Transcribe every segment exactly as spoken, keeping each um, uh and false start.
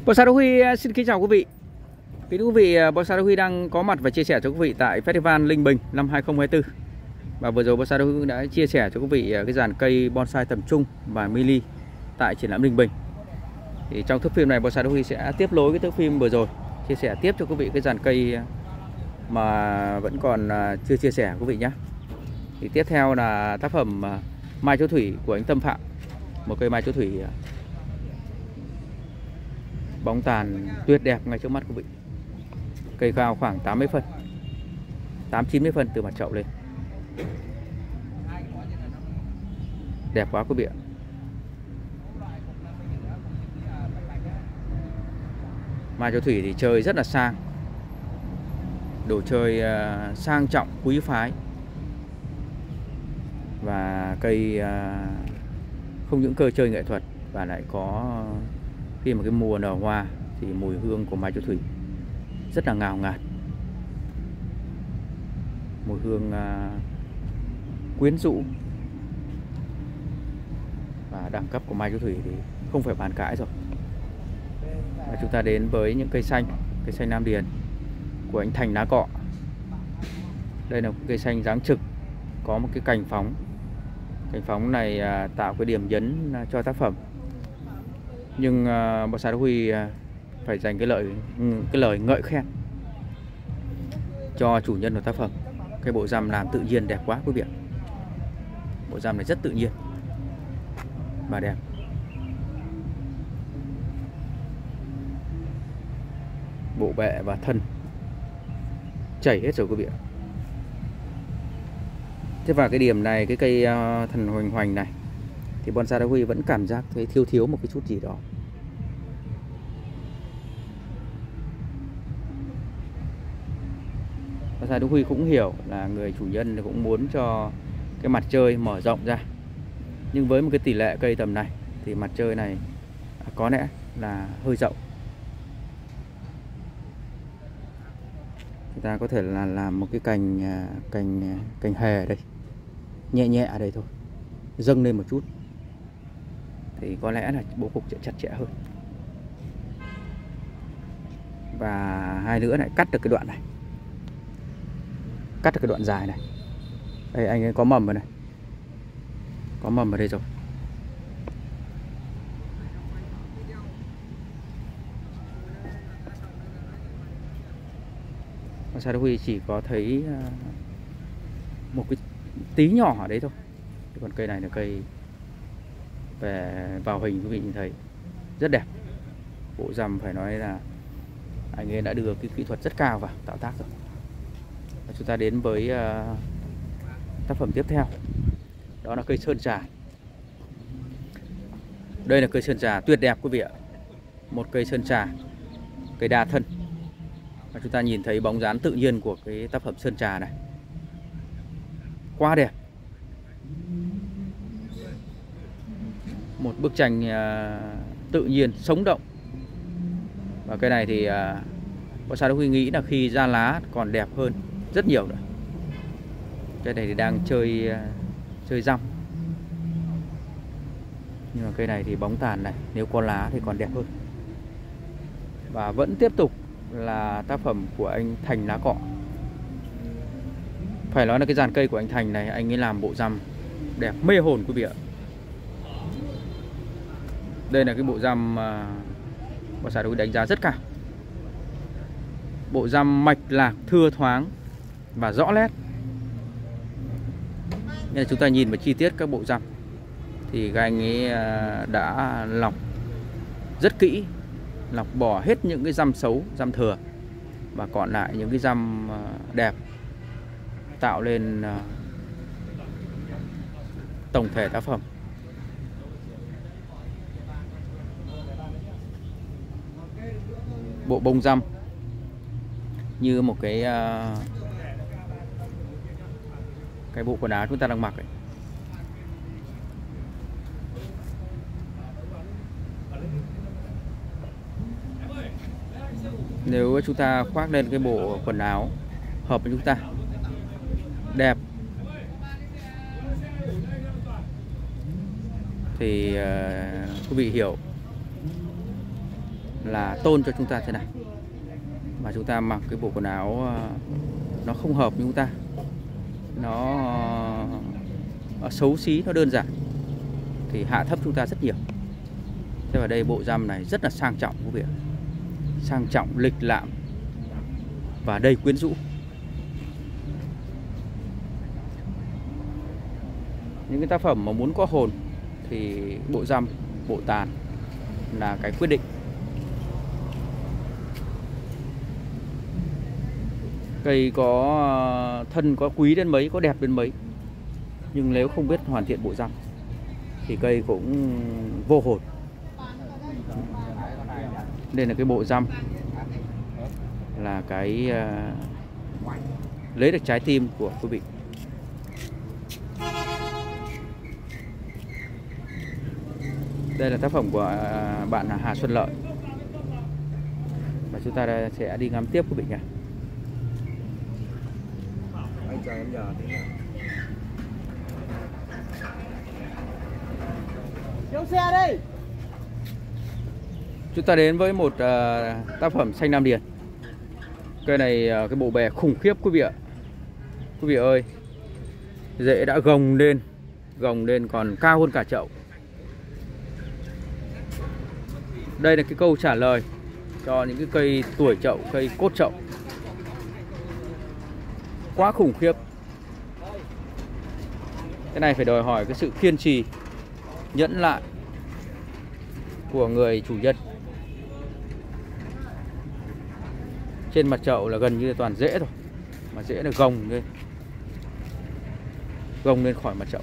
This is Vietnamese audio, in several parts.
Bonsai Đức Huy xin kính chào quý vị. Kính quý vị, Bonsai Đức Huy đang có mặt và chia sẻ cho quý vị tại Festival Linh Bình năm hai không hai tư. Và vừa rồi Bonsai Đức Huy đã chia sẻ cho quý vị cái dàn cây bonsai tầm trung và mini tại triển lãm Linh Bình. Thì trong thước phim này Bonsai Đức Huy sẽ tiếp nối cái thước phim vừa rồi, chia sẻ tiếp cho quý vị cái dàn cây mà vẫn còn chưa chia sẻ quý vị nhé. Thì tiếp theo là tác phẩm Mai Chúa Thủy của anh Tâm Phạm. Một cây mai Chúa Thủy bóng tàn tuyệt đẹp ngay trước mắt quý vị. Cây cao khoảng tám mươi phân, tám chín mươi phân từ mặt chậu lên. Đẹp quá quý vị ạ. Mai Chúa Thủy thì chơi rất là sang, đồ chơi uh, sang trọng, quý phái. Và cây uh, không những cơ chơi nghệ thuật và lại có khi mà cái mùa nở hoa thì mùi hương của mai Chúa Thủy rất là ngào ngạt, mùi hương uh, quyến rũ. Và đẳng cấp của mai Chúa Thủy thì không phải bàn cãi rồi. Và chúng ta đến với những cây xanh, cây xanh Nam Điền của anh Thành Lá Cọ. Đây là cây xanh dáng trực, có một cái cành phóng. Cành phóng này uh, tạo cái điểm nhấn uh, cho tác phẩm. Nhưng uh, Bonsai Đức Huy uh, phải dành cái lời cái lời ngợi khen cho chủ nhân của tác phẩm. Cái bộ răm làm tự nhiên đẹp quá quý vị ạ. Bộ răm này rất tự nhiên và đẹp. Bộ bẹ và thân chảy hết rồi quý vị ạ. Thế và cái điểm này, cái cây uh, thần hoành hoành này thì Bonsai Đức Huy vẫn cảm giác thấy thiếu thiếu một cái chút gì đó. Bonsai Đức Huy cũng hiểu là người chủ nhân cũng muốn cho cái mặt chơi mở rộng ra. Nhưng với một cái tỷ lệ cây tầm này thì mặt chơi này có lẽ là hơi rộng. Chúng ta có thể là làm một cái cành cành cành hề đây, nhẹ nhẹ ở đây thôi, dâng lên một chút thì có lẽ là bố cục sẽ chặt chẽ hơn. Và hai nữa lại cắt được cái đoạn này, cắt được cái đoạn dài này. Đây anh ấy có mầm rồi này, có mầm ở đây rồi. Bonsai Đức Huy chỉ có thấy một cái tí nhỏ ở đấy thôi. Còn cây này là cây về vào hình quý vị nhìn thấy rất đẹp. Bộ răm phải nói là anh ấy đã đưa cái kỹ thuật rất cao vào tạo tác rồi. Và chúng ta đến với uh, tác phẩm tiếp theo. Đó là cây sơn trà. Đây là cây sơn trà tuyệt đẹp quý vị ạ. Một cây sơn trà, cây đa thân. Và chúng ta nhìn thấy bóng dáng tự nhiên của cái tác phẩm sơn trà này, quá đẹp. Một bức tranh uh, tự nhiên, sống động. Và cái này thì uh, Bonsai Đức Huy nghĩ là khi ra lá còn đẹp hơn rất nhiều nữa. Cái này thì đang chơi uh, chơi răm. Nhưng mà cây này thì bóng tàn này, nếu có lá thì còn đẹp hơn. Và vẫn tiếp tục là tác phẩm của anh Thành Lá Cọ. Phải nói là cái dàn cây của anh Thành này, anh ấy làm bộ răm đẹp mê hồn quý vị ạ. Đây là cái bộ răm mà Bonsai Đức Huy đánh giá rất cao. Bộ răm mạch lạc, thưa thoáng và rõ nét. Nên chúng ta nhìn vào chi tiết các bộ răm thì các anh ấy đã lọc rất kỹ, lọc bỏ hết những cái răm xấu, răm thừa, và còn lại những cái răm đẹp, tạo lên tổng thể tác phẩm. Bộ bông răm như một cái cái bộ quần áo chúng ta đang mặc ấy. Nếu chúng ta khoác lên cái bộ quần áo hợp với chúng ta, đẹp, thì uh, quý vị hiểu là tôn cho chúng ta thế này. Mà chúng ta mặc cái bộ quần áo nó không hợp với chúng ta, nó, nó xấu xí, nó đơn giản thì hạ thấp chúng ta rất nhiều. Thế vào đây bộ răm này rất là sang trọng quý vị ạ. Sang trọng, lịch lãm và đầy quyến rũ. Những cái tác phẩm mà muốn có hồn thì bộ răm, bộ tàn là cái quyết định. Cây có thân có quý đến mấy, có đẹp đến mấy, nhưng nếu không biết hoàn thiện bộ răm thì cây cũng vô hồn. Nên là cái bộ răm là cái uh, lấy được trái tim của quý vị. Đây là tác phẩm của uh, bạn Hà Xuân Lợi. Và chúng ta sẽ đi ngắm tiếp quý vị nhé. Anh chờ em nhờ tí nào. Chiếu xe đi. Chúng ta đến với một uh, tác phẩm xanh Nam Điền. Cây này uh, cái bộ bè khủng khiếp quý vị ạ. Quý vị ơi, rễ đã gồng lên, gồng lên còn cao hơn cả chậu. Đây là cái câu trả lời cho những cái cây tuổi chậu, cây cốt chậu. Quá khủng khiếp. Cái này phải đòi hỏi cái sự kiên trì, nhẫn lại của người chủ nhân. Trên mặt chậu là gần như là toàn rễ rồi, mà rễ là gồng lên, gồng lên khỏi mặt chậu.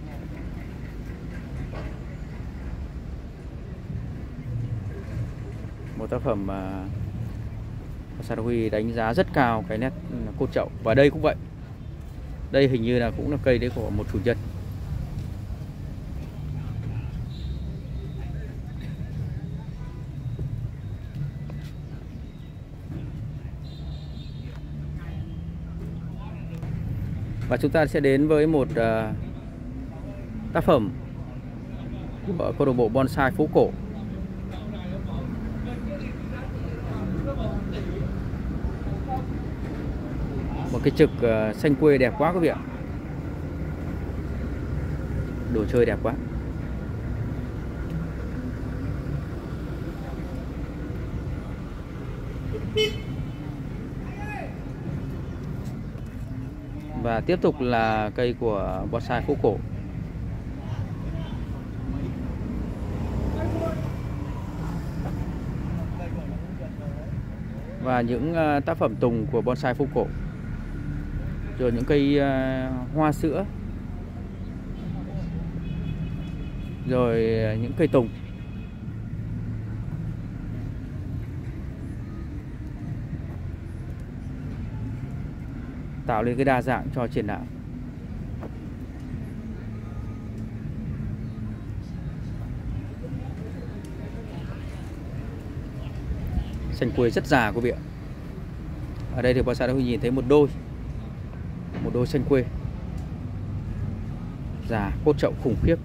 Một tác phẩm mà Bonsai Huy đánh giá rất cao cái nét cốt chậu. Và đây cũng vậy. Đây hình như là cũng là cây đấy của một chủ nhân. Và chúng ta sẽ đến với một uh, tác phẩm của câu lạc bộ bonsai phố cổ. Một cái trực uh, xanh quê đẹp quá quý vị ạ. Đồ chơi đẹp quá. Và tiếp tục là cây của bonsai phố cổ. Và những uh, tác phẩm tùng của bonsai phố cổ. Rồi những cây uh, hoa sữa. Rồi uh, những cây tùng. Tạo lên cái đa dạng cho triển lãm. Xanh quế rất già quý vị ạ. Ở đây thì Bonsai Huy nhìn thấy một đôi Một đôi xanh quế già, cốt chậu khủng khiếp.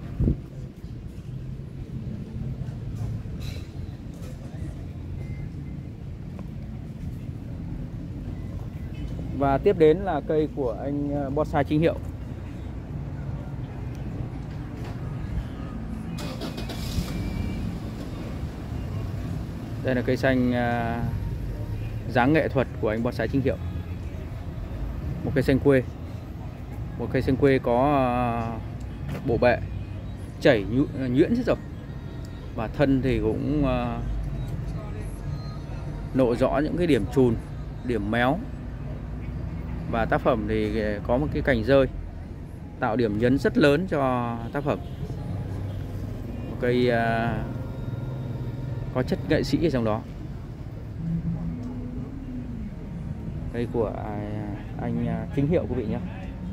Và tiếp đến là cây của anh bonsai Chính Hiệu. Đây là cây xanh dáng nghệ thuật của anh bonsai Chính Hiệu. Một cây xanh quê. Một cây xanh quê có bộ bệ chảy nhuyễn hết rồi. Và thân thì cũng lộ rõ những cái điểm chùn, điểm méo. Và tác phẩm thì có một cái cành rơi tạo điểm nhấn rất lớn cho tác phẩm. Một cây uh, có chất nghệ sĩ ở trong đó. Cây của uh, anh uh, Chính Hiệu quý vị nhé.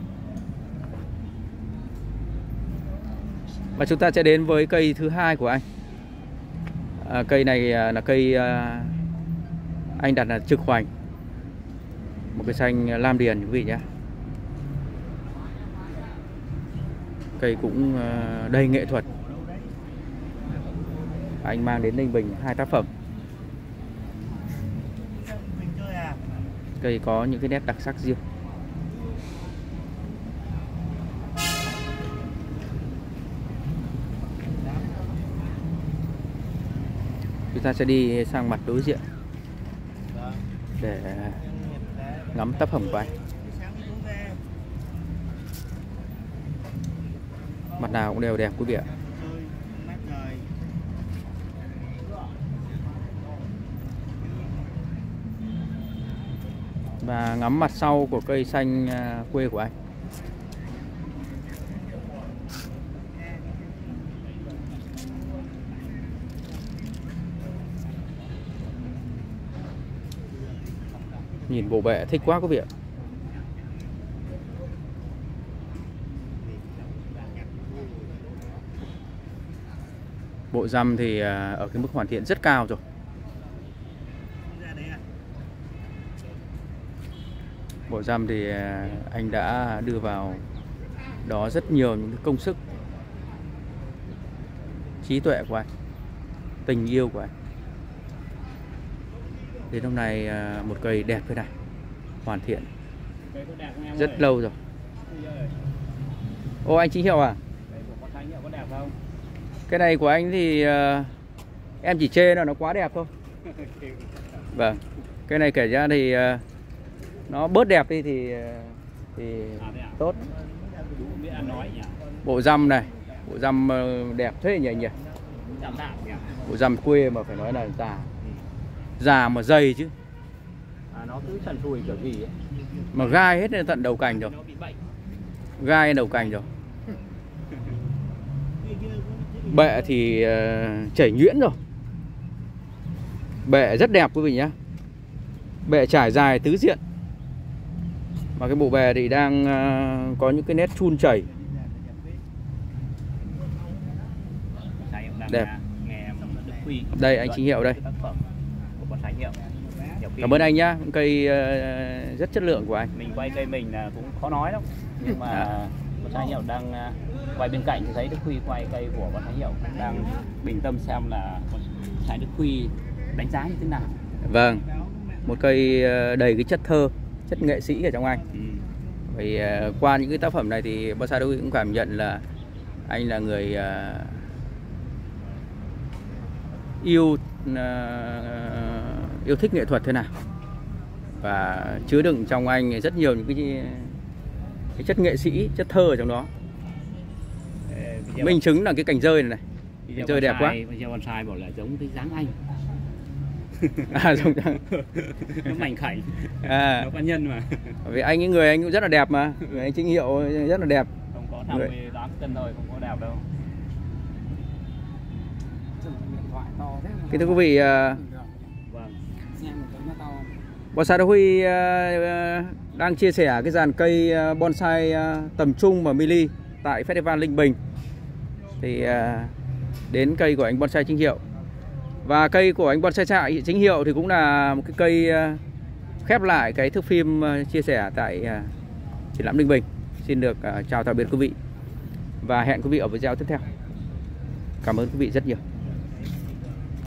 Và chúng ta sẽ đến với cây thứ hai của anh. uh, Cây này uh, là cây uh, anh đặt là Trực Hoành. Một cây xanh lam điền quý vị nhé. Cây cũng đầy nghệ thuật. Anh mang đến Ninh Bình hai tác phẩm. Cây có những cái nét đặc sắc riêng. Chúng ta sẽ đi sang mặt đối diện để ngắm tác phẩm của anh. Mặt nào cũng đều đẹp quý vị ạ. Và ngắm mặt sau của cây xanh quê của anh. Nhìn bộ bệ thích quá quý vị ạ. Bộ răm thì ở cái mức hoàn thiện rất cao rồi. Bộ răm thì anh đã đưa vào đó rất nhiều những công sức, trí tuệ của anh, tình yêu của anh. Đến hôm nay một cây đẹp thế này, hoàn thiện rất lâu rồi. Ô anh Chính Hiệu à? Cái này của anh thì uh, em chỉ chê là nó quá đẹp thôi. Vâng. Cái này kể ra thì uh, nó bớt đẹp đi thì thì tốt. Bộ răm này, bộ răm đẹp thế nhỉ nhỉ. Bộ răm quê mà phải nói là già, già mà dày chứ. À, nó cứ trần trùi kiểu gì ấy. Mà gai hết lên tận đầu cành rồi. Gai lên đầu cành rồi. Bệ thì uh, chảy nhuyễn rồi. Bệ rất đẹp quý vị nhé. Bệ trải dài tứ diện. Mà cái bộ bè thì đang uh, có những cái nét chun chảy đẹp. Đây anh Chính Hiệu đây. Cảm ơn anh nhá. Cây uh, rất chất lượng của anh. Mình quay cây mình là cũng khó nói lắm. Nhưng mà à. Bonsai Thái Hiệu đang uh, quay bên cạnh thì thấy Đức Huy quay cây của Bonsai Thái Hiệu, đang bình tâm xem là Bonsai Đức Huy đánh giá như thế nào. Vâng. Một cây đầy cái chất thơ, chất nghệ sĩ ở trong anh. Ừ. Vì uh, qua những cái tác phẩm này thì Bonsai Đức Huy cũng cảm nhận là anh là người uh, yêu uh, yêu thích nghệ thuật thế nào, và chứa đựng trong anh rất nhiều những cái, cái chất nghệ sĩ, chất thơ ở trong đó. Minh chứng là cái cành rơi này này, cành rơi đẹp quá. Bây giờ bonsai bảo là giống cái dáng anh. À, giống nó mảnh khảnh, à, nó cá nhân mà. Vì anh ấy người anh cũng rất là đẹp mà, người anh Chính Hiệu rất là đẹp. Không có năm mươi tám cân thôi, không có đẹp đâu. Kính thưa quý vị, Bonsai Đức Huy đang chia sẻ cái dàn cây bonsai tầm trung và mini tại Festival Linh Bình. Thì đến cây của anh Bonsai Chính Hiệu. Và cây của anh Bonsai Chính Hiệu thì cũng là một cái cây khép lại cái thước phim chia sẻ tại triển lãm Linh Bình. Xin được chào tạm biệt quý vị và hẹn quý vị ở video tiếp theo. Cảm ơn quý vị rất nhiều.